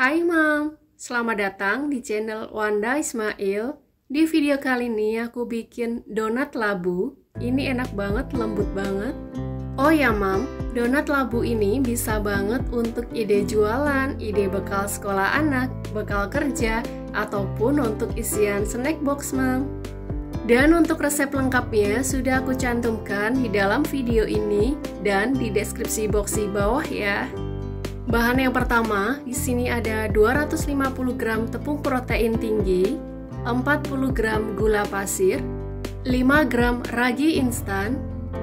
Hai Mam, selamat datang di channel Wanda Ismail. Di video kali ini aku bikin donat labu. Ini enak banget, lembut banget. Oh ya Mam, donat labu ini bisa banget untuk ide jualan, ide bekal sekolah anak, bekal kerja, ataupun untuk isian snack box Mam. Dan untuk resep lengkapnya sudah aku cantumkan di dalam video ini dan di deskripsi box di bawah ya. Bahan yang pertama, di sini ada 250 gram tepung protein tinggi, 40 gram gula pasir, 5 gram ragi instan,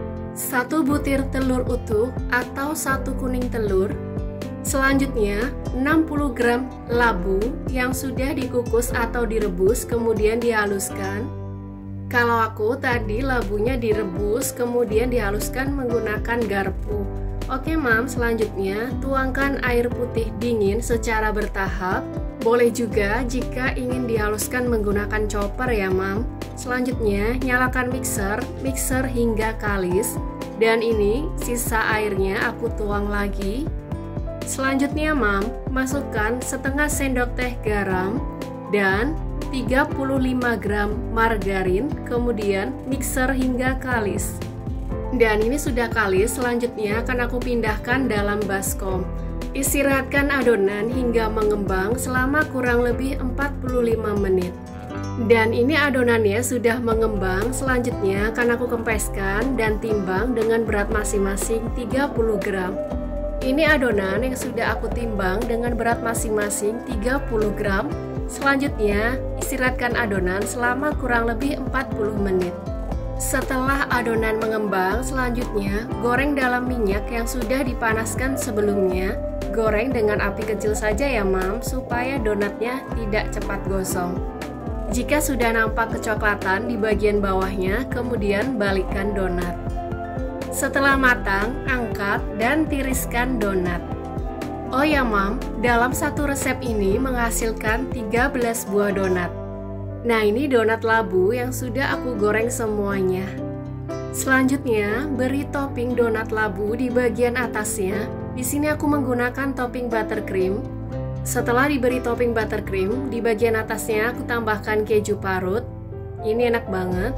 1 butir telur utuh atau 1 kuning telur. Selanjutnya, 60 gram labu yang sudah dikukus atau direbus kemudian dihaluskan. Kalau aku tadi labunya direbus kemudian dihaluskan menggunakan garpu. Oke Mam, selanjutnya tuangkan air putih dingin secara bertahap. Boleh juga jika ingin dihaluskan menggunakan chopper ya Mam. Selanjutnya nyalakan mixer hingga kalis. Dan ini sisa airnya aku tuang lagi. Selanjutnya Mam, masukkan setengah sendok teh garam dan 35 gram margarin, kemudian mixer hingga kalis. Dan ini sudah kalis, selanjutnya akan aku pindahkan dalam baskom. Istirahatkan adonan hingga mengembang selama kurang lebih 45 menit. Dan ini adonannya sudah mengembang, selanjutnya akan aku kempeskan dan timbang dengan berat masing-masing 30 gram. Ini adonan yang sudah aku timbang dengan berat masing-masing 30 gram. Selanjutnya, istirahatkan adonan selama kurang lebih 40 menit. Setelah adonan mengembang, selanjutnya goreng dalam minyak yang sudah dipanaskan sebelumnya. Goreng dengan api kecil saja ya Mam, supaya donatnya tidak cepat gosong. Jika sudah nampak kecoklatan di bagian bawahnya, kemudian balikkan donat. Setelah matang, angkat dan tiriskan donat. Oh ya Mam, dalam satu resep ini menghasilkan 13 buah donat. Nah ini donat labu yang sudah aku goreng semuanya. Selanjutnya beri topping donat labu di bagian atasnya. Di sini aku menggunakan topping buttercream. Setelah diberi topping buttercream, di bagian atasnya aku tambahkan keju parut. Ini enak banget.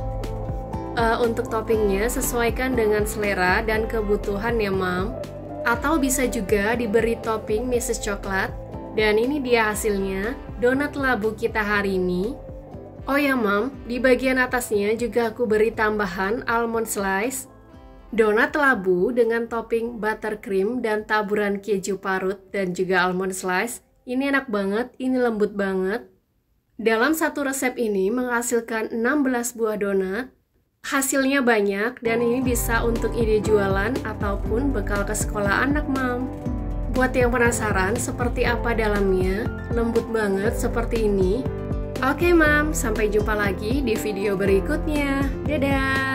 Untuk toppingnya sesuaikan dengan selera dan kebutuhan ya Mam. Atau bisa juga diberi topping Mrs. Coklat. Dan ini dia hasilnya, donat labu kita hari ini. Oh ya Mam, di bagian atasnya juga aku beri tambahan almond slice. Donat labu dengan topping buttercream dan taburan keju parut dan juga almond slice. Ini enak banget, ini lembut banget. Dalam satu resep ini menghasilkan 16 buah donat. Hasilnya banyak dan ini bisa untuk ide jualan ataupun bekal ke sekolah anak Mam. Buat yang penasaran seperti apa dalamnya, lembut banget seperti ini. Oke Mam, sampai jumpa lagi di video berikutnya. Dadah!